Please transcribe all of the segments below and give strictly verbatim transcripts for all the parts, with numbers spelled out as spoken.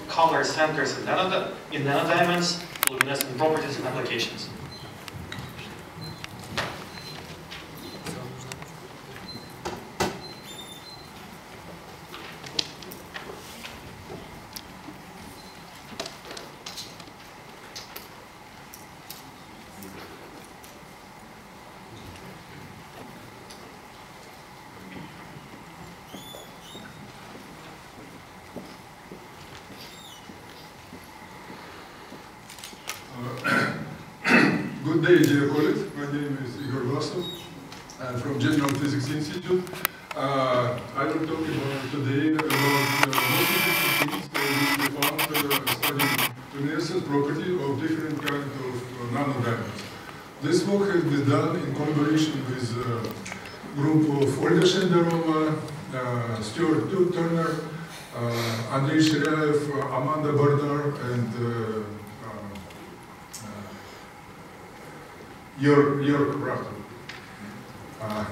color centers in, nano in nanodiamonds, luminescent properties, and applications. Good day, dear colleagues. My name is Igor Vlasov. I'm from General Physics Institute. Uh, I will talk about today about uh, most interesting things that we found uh, studying luminescence property of different kinds of uh, nanodiamonds. This work has been done in collaboration with a group of Olga Shenderova, uh, Stuart Turner, uh, Andrei Shiryaev, uh, Amanda Bernard, and uh, Jörg Rachter. Uh,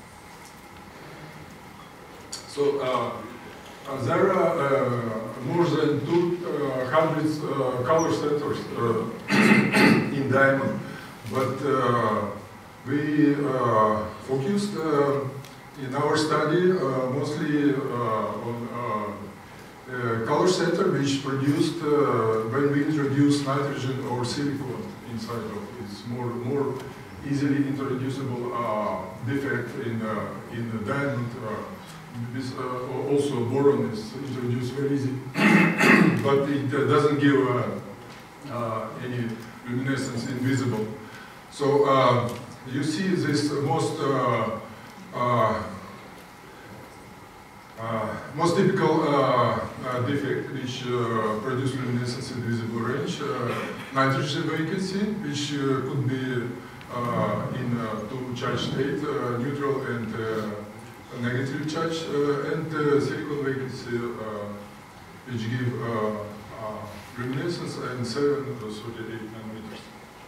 so uh, uh, there are uh, more than two hundred uh, color centers uh, in diamond, but uh, we uh, focused uh, in our study uh, mostly uh, on uh, uh, color center which produced uh, when we introduced nitrogen or silicon inside of it. It's more more easily introducible uh, defect in uh, in the diamond. Uh, this, uh, also boron is introduced very easy, but it uh, doesn't give uh, uh, any luminescence invisible. So uh, you see this most uh, uh, uh, most typical uh, uh, defect which uh, produce luminescence in visible range. Uh, nitrogen vacancy, which uh, could be uh, in uh, two charge state, uh, neutral and uh, negative charge, uh, and uh, silicon vacancy, uh, which give uh, uh, luminescence and seven to thirty-eight nanometers.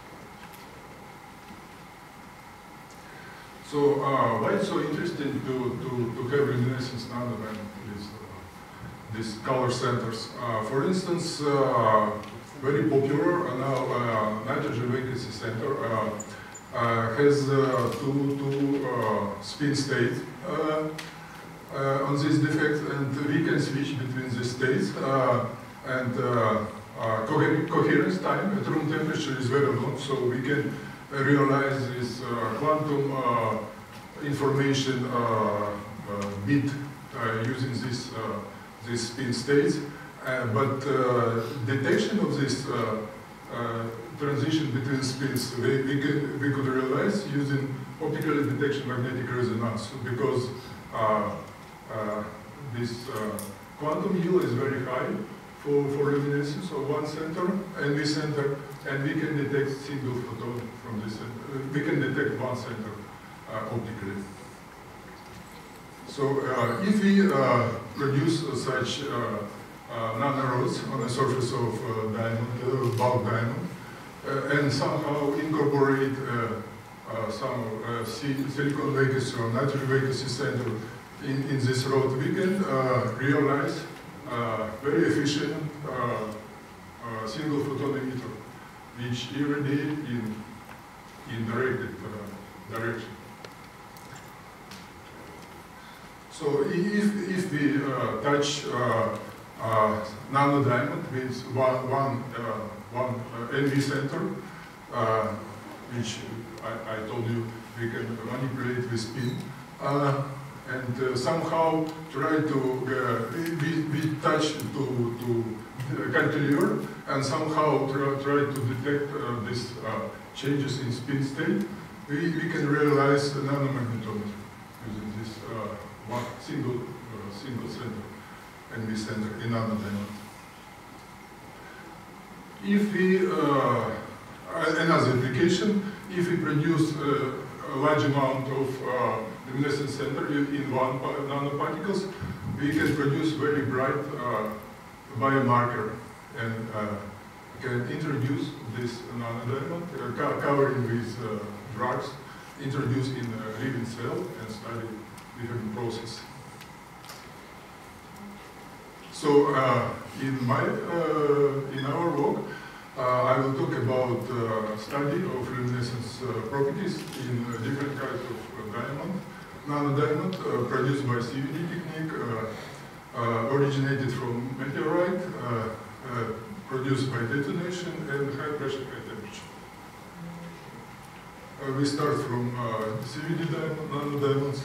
So uh, why it's so interesting to, to, to have luminescence nanodiamond with uh, these color centers? Uh, for instance, uh, very popular uh, now uh, nitrogen vacancy center uh, uh, has uh, two, two uh, spin state uh, uh, on this defect, and we can switch between the states, uh, and uh, uh, coher coherence time at room temperature is very long, so we can realize this uh, quantum uh, information uh, uh, bit uh, using this uh, this spin states. Uh, but uh, detection of this uh, uh, transition between spins, we, we, could, we could realize using optical detection magnetic resonance, because uh, uh, this uh, quantum yield is very high for, for luminescence of one center and this center, and we can detect single photon from this center. Uh, we can detect one center uh, optically. So uh, if we uh, produce uh, such uh, Uh, nanorods on the surface of uh, diamond, uh, bulk diamond, uh, and somehow incorporate uh, uh, some uh, silicon vacancy or nitrogen vacancy center in, in this rod, we can uh, realize uh, very efficient uh, uh, single photon emitter, which irradiate in in directed uh, direction. So if if we uh, touch uh, Uh, nanodiamond with one, one, uh, one uh, N V center, uh, which I, I told you we can manipulate with spin, uh, and uh, somehow try to, uh, we, we touch to, to cantilever and somehow try, try to detect uh, these uh, changes in spin state. We, we can realize a nanomagnetometer using this uh, one single, uh, single center. N V center in nanodiamond. If we, uh, another application, if we produce uh, a large amount of uh, luminescent center in one nanoparticles, we can produce very bright uh, biomarker, and uh, can introduce this nanodiamond, uh, co covering with uh, drugs, introduced in a living cell and study different process. So uh, in my uh, in our work, uh, I will talk about uh, study of luminescence uh, properties in uh, different kinds of uh, diamond, nanodiamond uh, produced by C V D technique, uh, uh, originated from meteorite, uh, uh, produced by detonation and high pressure, high temperature. Uh, we start from uh, C V D diamond, nanodiamonds.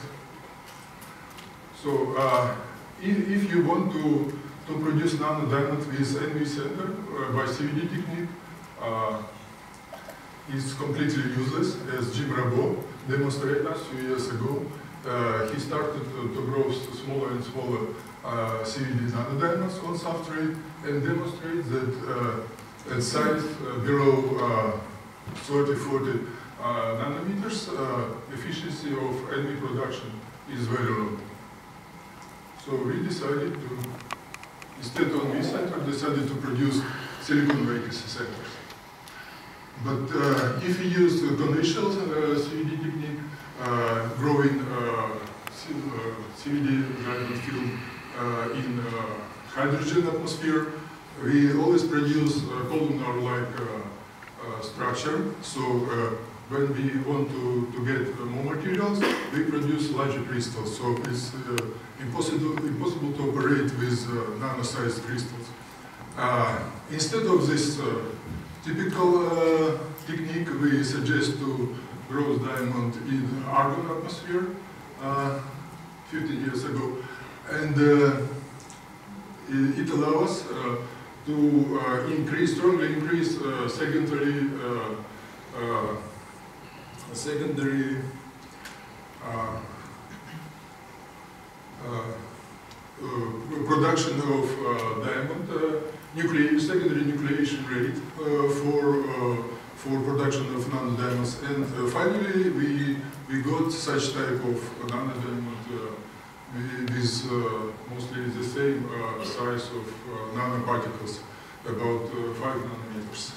So uh, if, if you want to to produce nanodiamond with N V center uh, by C V D technique, uh, is completely useless, as Jim Rabot demonstrated us a few years ago. Uh, he started to, to grow smaller and smaller uh, C V D nanodiamonds on substrate and demonstrates that uh, at size uh, below uh, thirty, forty uh, nanometers, uh, efficiency of N V production is very low. So we decided to, instead of N V center, decided to produce silicon vacancy centers. But uh, if we use the conventional uh, C V D technique, uh, growing uh, C V D diamond film uh, in uh, hydrogen atmosphere, we always produce a columnar-like uh, uh, structure. So uh, when we want to, to get uh, more materials, we produce larger crystals. So it's uh, impossible, impossible to operate with uh, nano-sized crystals. Uh, instead of this uh, typical uh, technique, we suggest to grow diamond in argon atmosphere uh, fifteen years ago. And uh, it, it allows uh, to uh, increase, strongly increase uh, secondary uh, uh, secondary uh, uh, uh, production of uh, diamond uh, nuclei, secondary nucleation rate uh, for uh, for production of nanodiamonds, and uh, finally we we got such type of nanodiamond uh, with uh, mostly the same uh, size of uh, nanoparticles, about uh, five nanometers.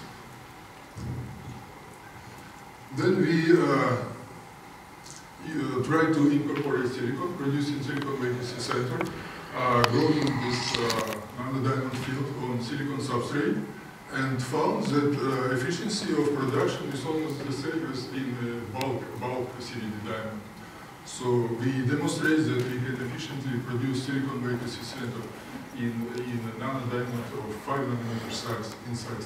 Then we uh, uh, try to incorporate silicon, producing silicon vacancy center, uh, growing this uh, nanodiamond field on silicon substrate, and found that uh, efficiency of production is almost the same as in uh, bulk, bulk C V D diamond. So we demonstrate that we can efficiently produce silicon vacancy center in, in a nanodiamond of five nanometer size in size.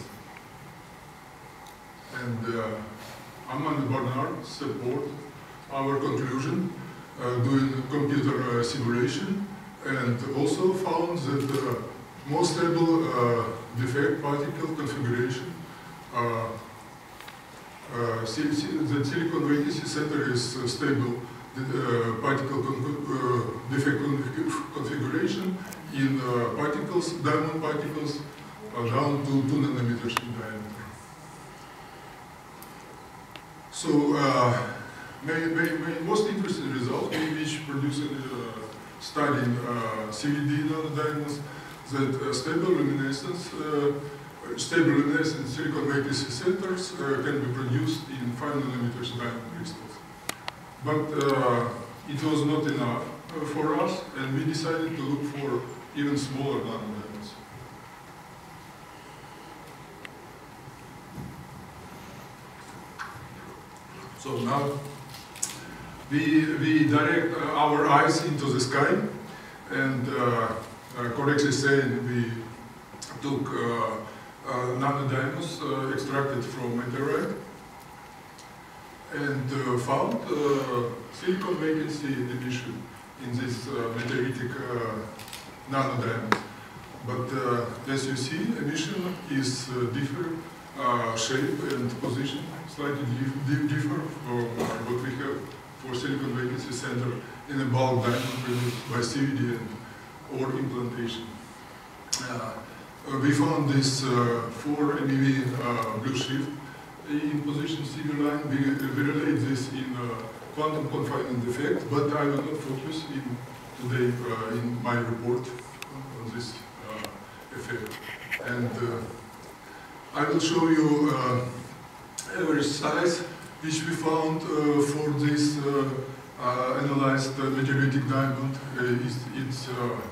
And uh, Amman and Barnard support our conclusion uh, doing computer uh, simulation, and also found that uh, more stable uh, defect particle configuration, uh, uh, the silicon vacancy center is uh, stable uh, particle con uh, defect configuration in uh, particles, diamond particles, uh, down to two nanometers in diameter. So, uh, my, my, my most interesting result, which produced a uh, study in uh, C V D nanodiamonds, that uh, stable luminescence, uh, stable luminescence silicon vacancy centers uh, can be produced in five nanometers diamond crystals. But uh, it was not enough uh, for us, and we decided to look for even smaller nanodiamonds. So now we, we direct uh, our eyes into the sky, and uh, uh, correctly saying, we took uh, uh, nanodiamonds uh, extracted from meteorite and uh, found uh, silicon vacancy emission in this uh, meteoritic uh, nanodiamond. But uh, as you see, emission is uh, different. Uh, shape and position slightly dif differ from uh, what we have for silicon vacancy center in a bulk diamond produced by C V D and, or implantation. Uh, uh, we found this uh, four M E V uh, blue shift in position C V line. We, we relate this in uh, quantum confinement effect, but I will not focus in today uh, in my report on this uh, effect. And uh, I will show you uh, average size which we found uh, for this uh, uh, analyzed uh, meteoritic diamond. Uh, it's it's uh,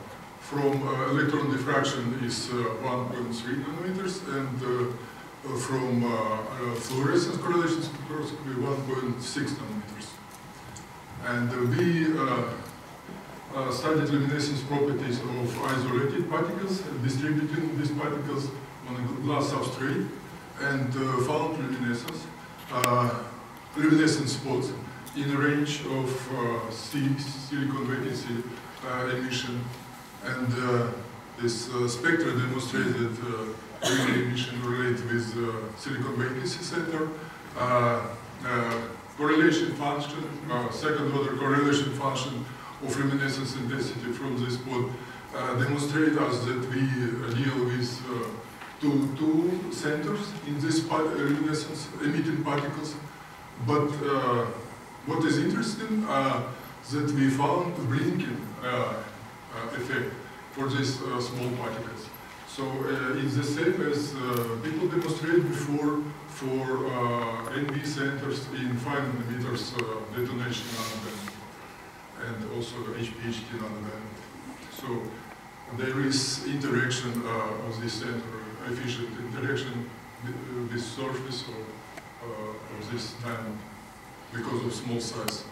from uh, electron diffraction is uh, one point three nanometers, and uh, from uh, uh, fluorescence correlation spectroscopy one point six nanometers. And uh, we uh, uh, studied luminescence properties of isolated particles, distributing these particles on a glass substrate, and uh, found luminescence, uh, luminescent spots in a range of uh, silicon vacancy uh, emission. And uh, this uh, spectra demonstrated uh, really emission relate with uh, silicon vacancy center, uh, uh, correlation function, uh, second order correlation function of luminescence intensity from this spot uh, demonstrate us that we uh, deal with uh, two, two centers in this uh, luminescence emitting particles. But uh, what is interesting uh, that we found blinking uh, uh, effect for these uh, small particles. So uh, it's the same as uh, people demonstrated before for uh, N V centers in five nanometers uh, detonation nanoband, and also H P H T nanoband. So there is interaction uh, of this center, efficient interaction with this surface of, uh, of this diamond because of small size.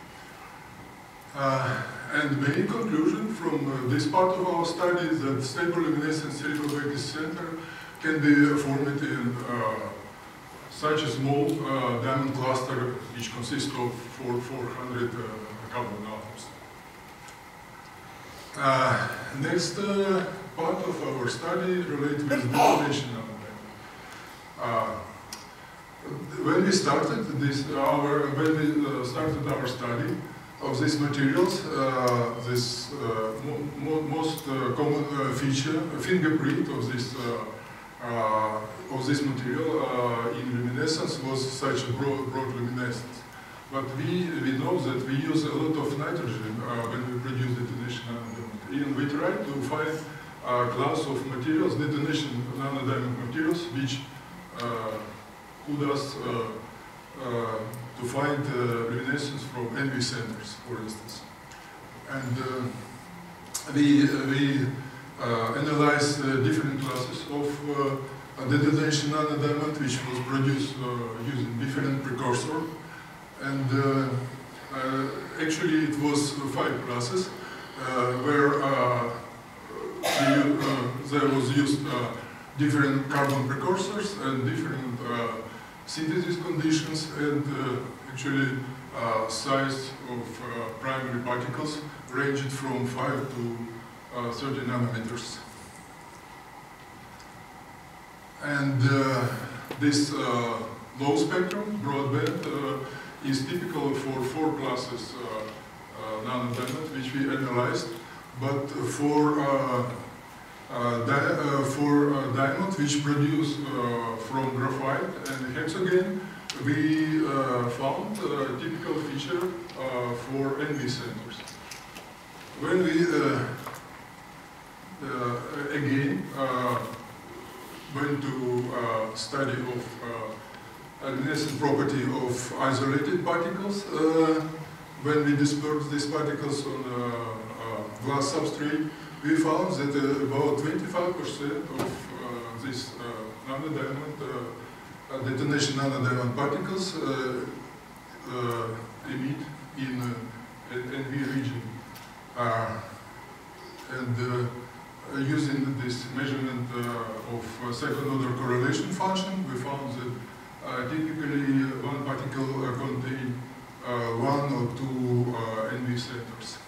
Uh, and main conclusion from uh, this part of our study is that stable luminescent silicon vacancy center can be formed in uh, such a small uh, diamond cluster which consists of four, four hundred uh, carbon atoms. Uh, next uh, part of our study relates with detonation nanoband. Uh, when we started this, our when we uh, started our study of these materials, uh, this uh, mo mo most uh, common uh, feature, a fingerprint of this uh, uh, of this material uh, in luminescence was such a broad, broad luminescence. But we we know that we use a lot of nitrogen uh, when we produce detonation nanodiamond, and we try to find a class of materials, detonation nanodiamond materials, which uh, could us uh, uh, to find uh, luminescence from N V centers, for instance. And uh, we, uh, we uh, analyze uh, different classes of uh, detonation nanodiamond, which was produced uh, using different precursor. And uh, uh, actually it was five classes, uh, where uh, we, uh, there was used uh, different carbon precursors and different uh, synthesis conditions, and uh, actually uh, size of uh, primary particles ranged from five to uh, thirty nanometers. And uh, this uh, low spectrum broadband uh, is typical for four classes uh, uh, nanodiamond which we analyzed, but for uh, Uh, di uh, for uh, diamond which produce uh, from graphite and hexogen, we uh, found a typical feature uh, for N V centers. When we uh, uh, again uh, went to uh, study of uh, luminescent property of isolated particles, uh, when we dispersed these particles on a, a glass substrate, we found that uh, about twenty-five percent of uh, these uh, nanodiamond, uh, detonation nanodiamond particles uh, uh, emit in uh, N V region. Uh, and uh, using this measurement uh, of uh, second order correlation function, we found that uh, typically one particle uh, contains uh, one or two uh, N V centers.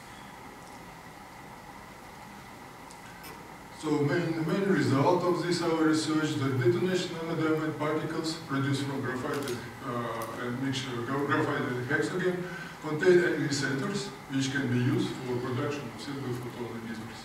So main, main result of this our research, the detonation nanodiamond particles produced from graphite uh, and mixture of graphite and hexogen contain N V centers which can be used for production of single photon emitters.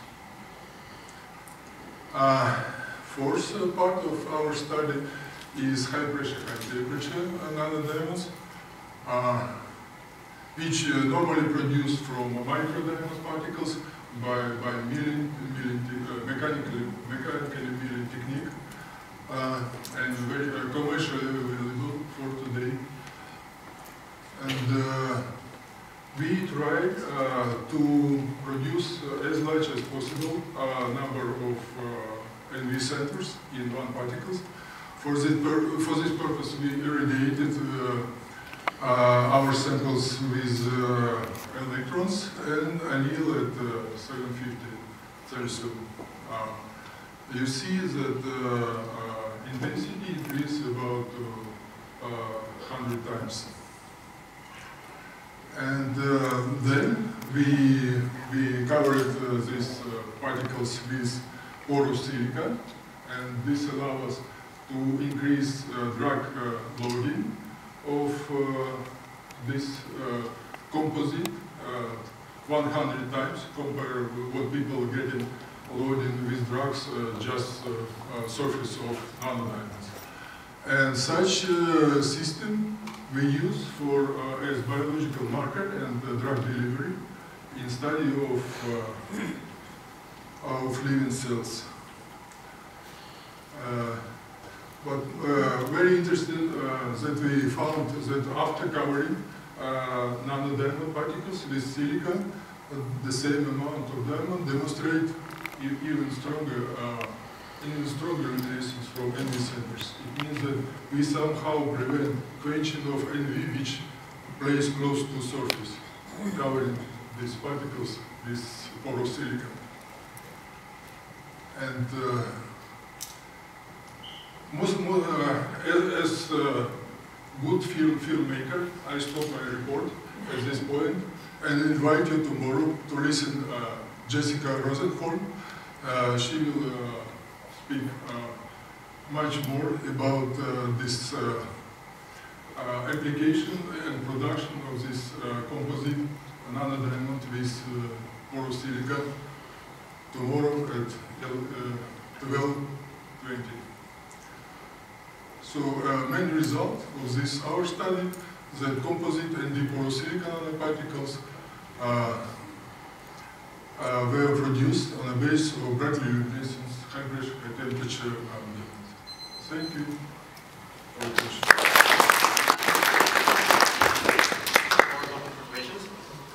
Uh, fourth uh, part of our study is high pressure, high temperature nanodiamonds, uh, which uh, normally produced from microdiamond particles by, by milling, milling uh, mechanically, mechanically milling technique, uh, and very uh, commercially available for today. And uh, we try uh, to produce uh, as large as possible centers in one particles. For this, pur for this purpose, we irradiated uh, uh, our samples with uh, electrons and anneal at uh, seven fifty Celsius. Uh, you see that uh, uh, intensity increased about uh, uh, one hundred times. And uh, then we, we covered uh, these uh, particles with porous silica, and this allows us to increase uh, drug uh, loading of uh, this uh, composite uh, one hundred times compared with what people are getting loading with drugs, uh, just uh, uh, surface of nanodiamonds. And such uh, system we use for uh, as biological marker and uh, drug delivery in study of, uh, of living cells. Uh, but uh, very interesting uh, that we found that after covering uh, nanodiamond particles with silica, uh, the same amount of diamond demonstrate e even stronger uh, even stronger luminescence from N V centers. It means that we somehow prevent quenching of N V, which plays close to surface, covering these particles with porous silicon. And uh, most, uh, as a good film filmmaker, I stop my report at this point and invite you tomorrow to listen uh, Jessica Rosenholm. Uh, she will uh, speak uh, much more about uh, this uh, uh, application and production of this uh, composite nanodiamond with uh, porous silica tomorrow at twelve twenty. So uh, main result of this our study that composite and the porous silica nanoparticles uh, uh, were produced on a base of brightly luminescent high pressure, high temperature diamond. Thank you for your attention. Questions?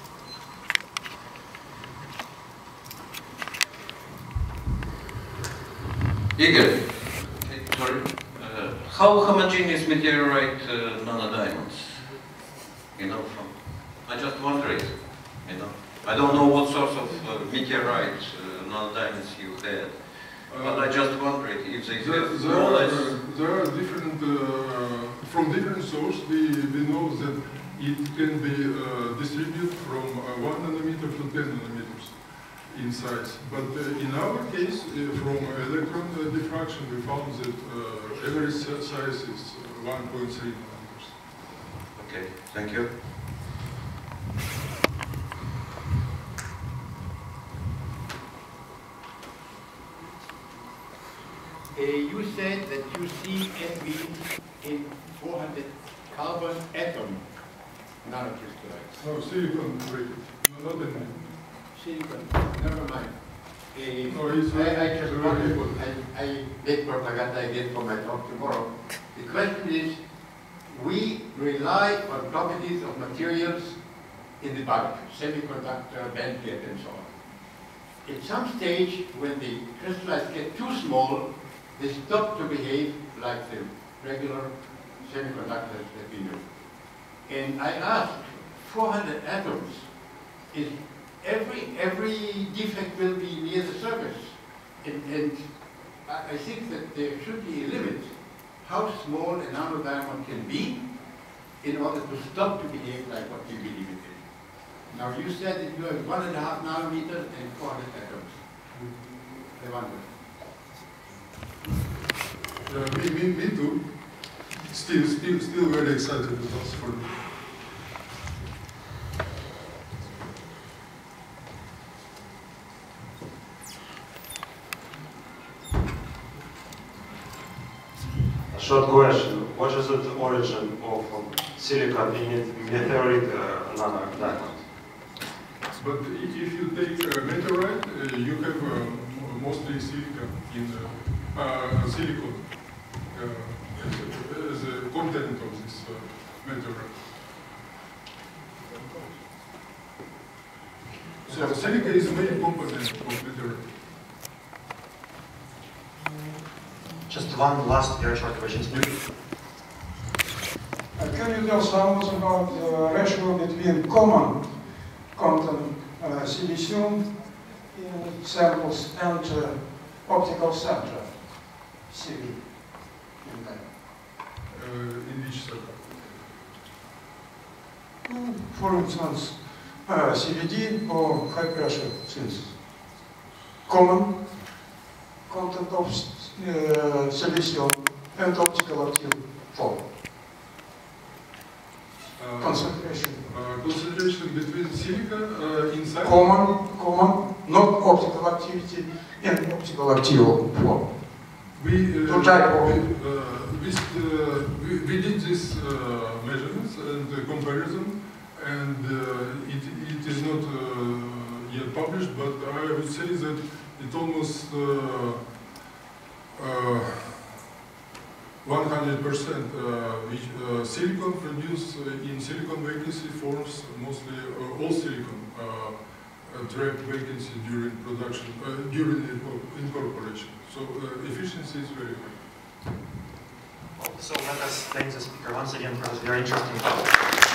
Igor, sorry. Uh, how homogeneous meteorite uh, nanodiamonds? You know, from I just wondering. You know, I don't know what source of uh, meteorite uh, nanodiamonds you had. But I just wondered if they there, have there, more or are, less... there are different, uh, from different sources, we, we know that it can be uh, distributed from uh, one nanometer to ten nanometers in size. But uh, in our case, uh, from electron uh, diffraction, we found that uh, average size is one point three nanometers. Okay, thank you. Uh, you said that you see N V in four hundred carbon atom nanocrystallites. No, silicon related, no, not in Silicon, never mind. Uh, No, it's I, I very- just very wanted, important. I, I make propaganda again for my talk tomorrow. The question is, we rely on properties of materials in the particle, semiconductor, bandgap, and so on. At some stage, when the crystallites get too small, they stop to behave like the regular semiconductors that we know. And I asked, four hundred atoms, is every every defect will be near the surface? And, and I, I think that there should be a limit how small a nanodiamond can be in order to stop to behave like what we believe it is. Now you said that you have one and a half nanometers and four hundred atoms. I wonder. Uh, me, me, me too. Still, still, still very excited results for me. A short question. What is the origin of um, silicon in meteorite uh, nanodiamond? But i- if you take uh, meteorite, uh, you have uh, mostly silicon in uh, uh, silicon uh, as, a, as a content of this uh, meteorite. So silica is a main component of meteorite. Just one last very short question. Uh, can you tell someone about the ratio between common content uh, silicium in samples and uh, optical center C V in them? Uh, in which sector? Mm, For instance, uh, C V D or high pressure synthesis. Common content of uh, silicium and optical active form. Uh, Concentration. uh, concentration between silica uh, inside. Common, common, not optical activity and optical active form. We, uh, To type of- we, uh, we, uh, we, we did this uh, measurements and uh, comparison, and uh, it, it is not uh, yet published, but I would say that it almost uh, uh, one hundred percent uh, which, uh, silicon produced uh, in silicon vacancy forms mostly uh, all silicon uh, uh, trap vacancy during production, uh, during inco- incorporation. So uh, efficiency is very high. So let us thank the speaker once again for this very interesting talk.